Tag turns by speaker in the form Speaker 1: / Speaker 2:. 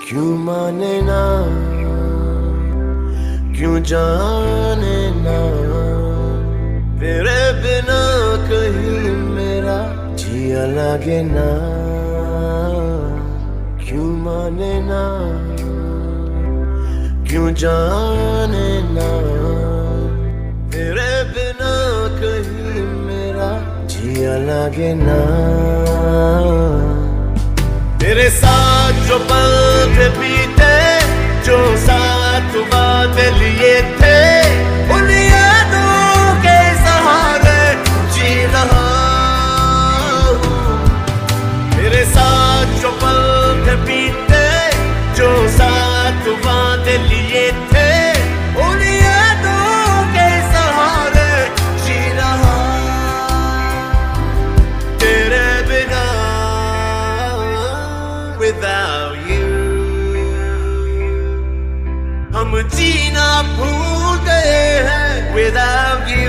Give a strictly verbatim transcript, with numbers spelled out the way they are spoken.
Speaker 1: क्यों माने ना, क्यों जाने ना, तेरे बिना कहीं मेरा जिया लागे ना। क्यों माने ना, क्यों जाने ना, तेरे बिना कहीं मेरा जिया लागे ना। तेरे साथ जो पल थे बीते, जो साथ वादे लिए थे, उन यादों के सहारे जी रहा हूँ। तेरे साथ जो पल थे बीते, जो साथ वादे लिए थे, उन यादों के सहारे जी रहा। तेरे बिना without you हम जीना भूल गए हैं without you।